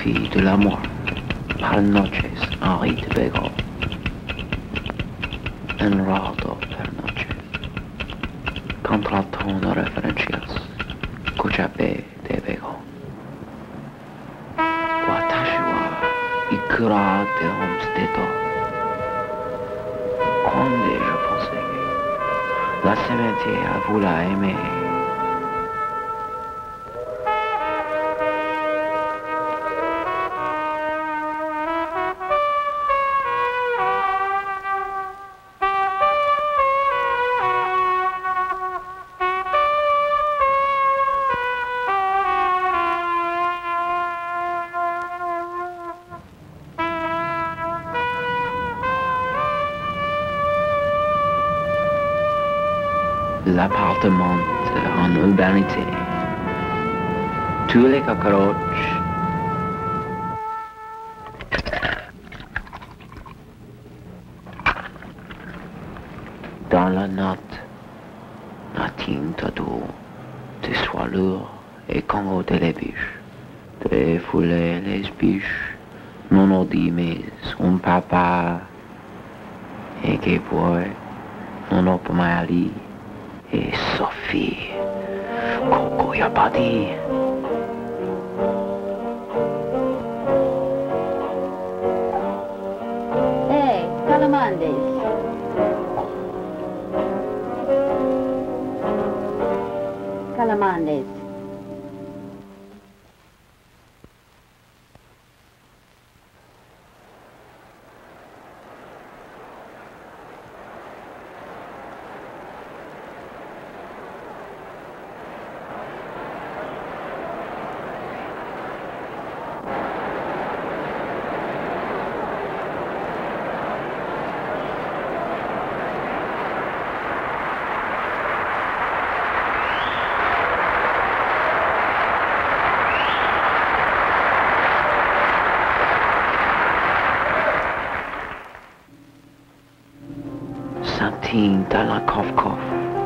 Sophie de l'amor, par noches, Henri de Bego, enrado per noches, contratono referencias, Kochabe de Bego. Watashi wa ikura de homestedo. Quand ai-je pensé que la cimetière a voulu aimer? L'appartement en urbanité. Tous les cockroaches. Dans la note, natin doux, des soilures et congo de les biches. De fouler les biches, non odimes, un papa, et que boy, non opamali. Et Sophie, Coco y'a pas dit. Hey, Calamandes. Calamandes. Dans la coffre.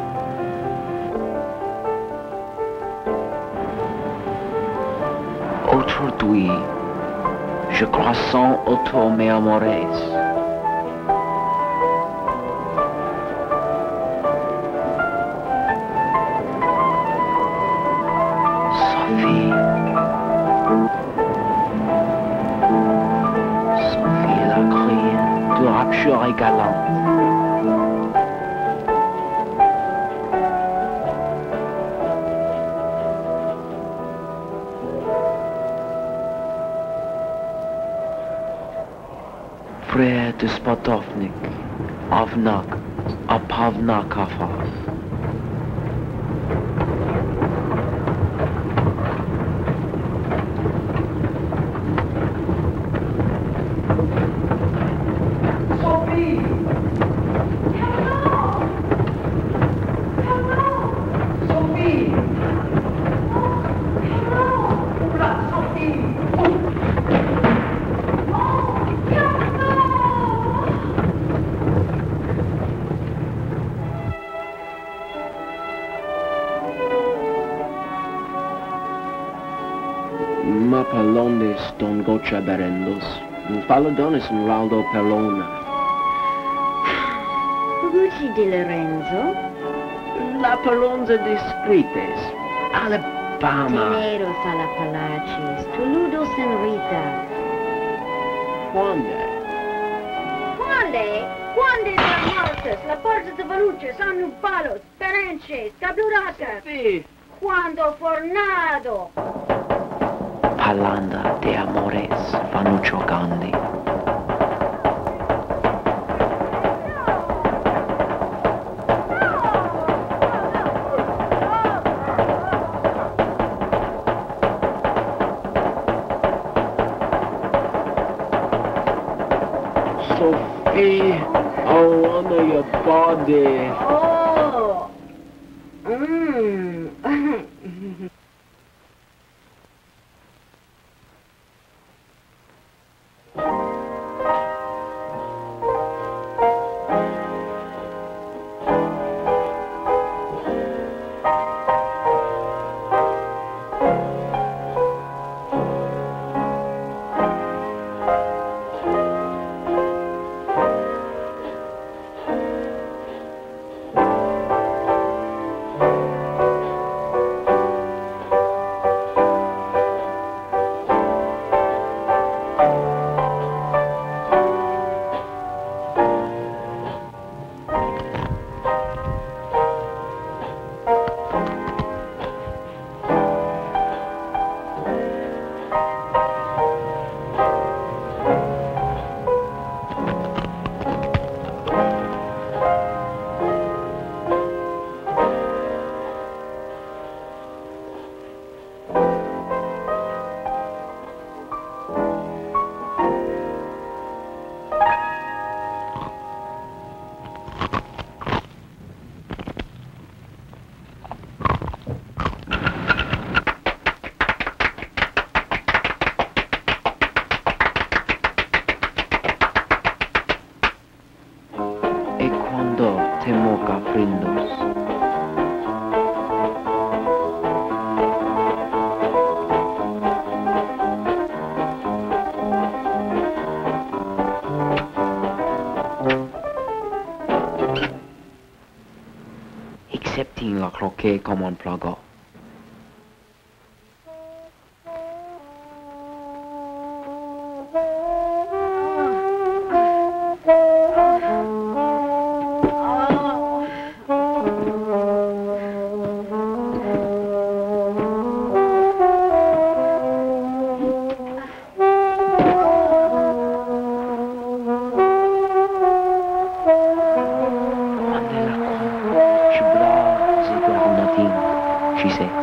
Aujourd'hui, je croissant autour mes amoureuses. Sophie. Sophie la crie de rapture et galante. Frère de Spotovnik, Avnak, Apavnakava. Sophie! Sophie! Oula, Sophie! Mapalones don gocha berendos, paladones in raldo perlona. Luigi di Lorenzo. La palonza discretes, Alabama. Teneros a la palacis, toludos en Rita. Quando? Quando la mortes, la porta de valuces, annu palos, perenches, cabluracas. Sì. Quando fornado. Parlando de amores, vanno giocando. Sophie, I wonder your body. Oh. frindos. Accepting la croquet comme un plagot. She says.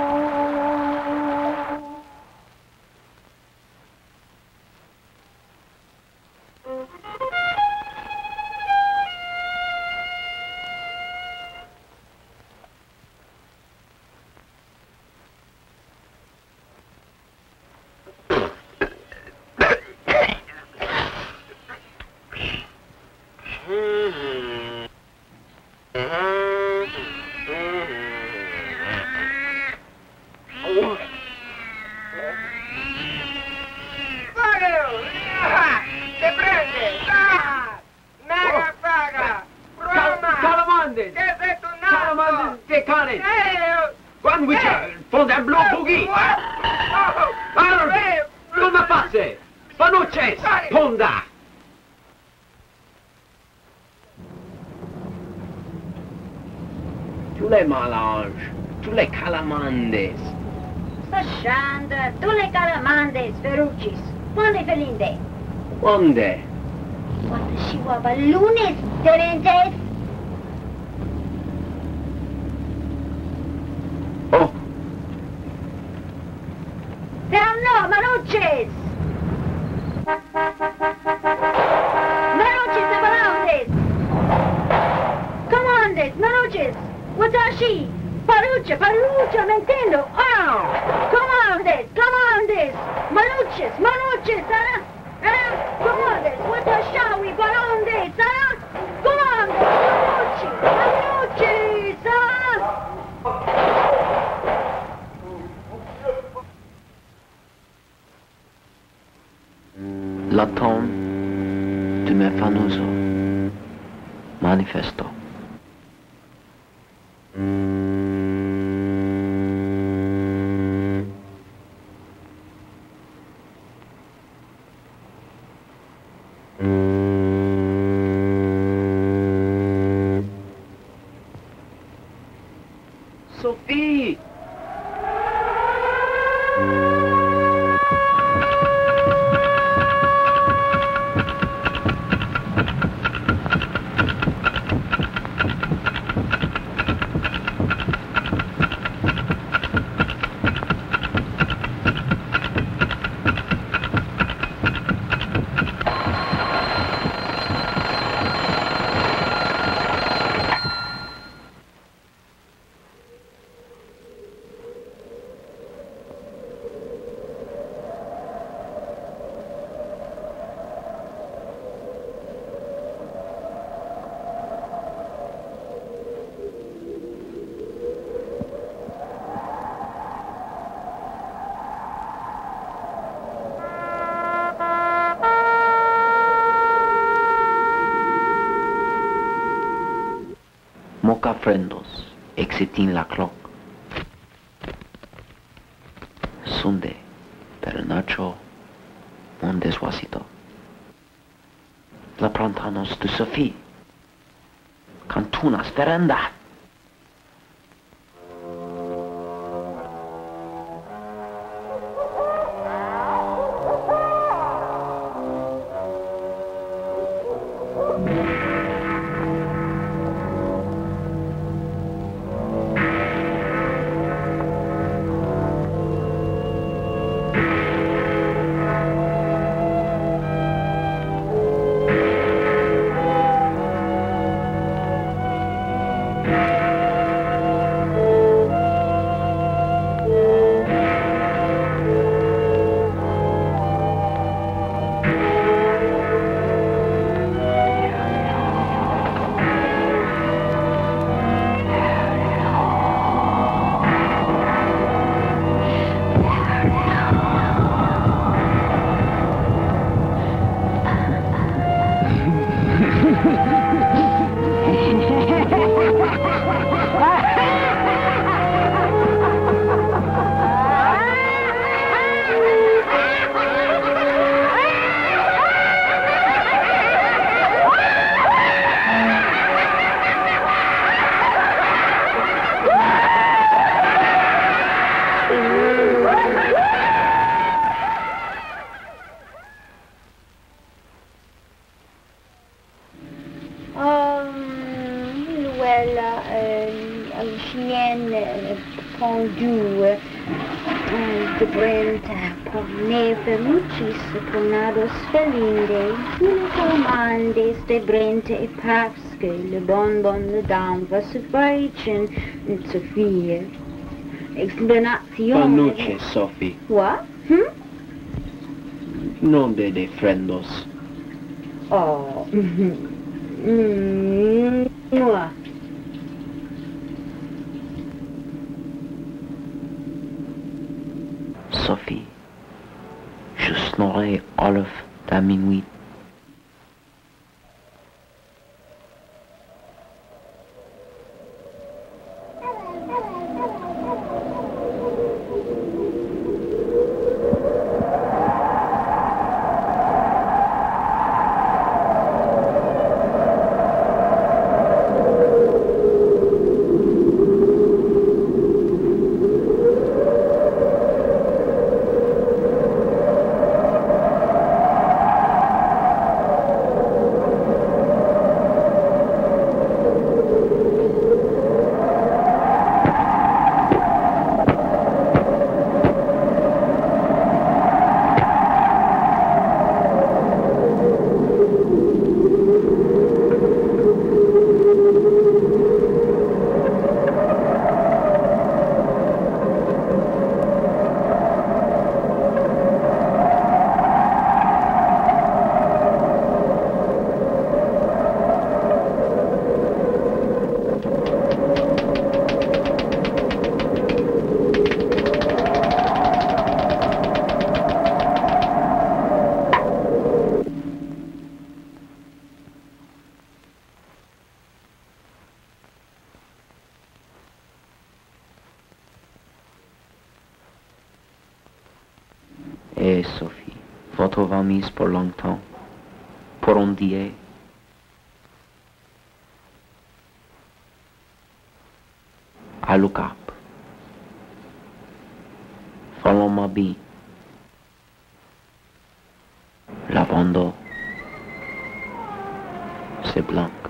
Tous les mélanges, tous les calamandes. Sascianda, tu le calamandes, ferucis. Quando felinde? Quando? Quando si uova lunes, terentes. Oh, Però no, manucces! Manucces e balandes! Comandes, manucces! Watashi! Paruccia, mentendo! Oh! Comandes! Manucces, comandes! Watashawi, balandes, Comandes, manucces, L'automne de me famoso manifesto. Sophie! Moca frendos, exitin la cloc. Sunde, per nacho, un deswasito. La prantanos de Sophie. Cantunas veranda. fondue, de brenta, porne ferrucis, pornados felinde, une commandes de brente parce que le bonbon, le dame, va se feitchen, zu viel. Explanation. Panuche, Sophie. What? Non de friendos. Oh. Moi. Sophie, je snorais Olaf à minuit. Et Sophie, votre remise pour longtemps, pour un dié. À l'UCAP. Follow ma bee. Lavando. C'est blanc.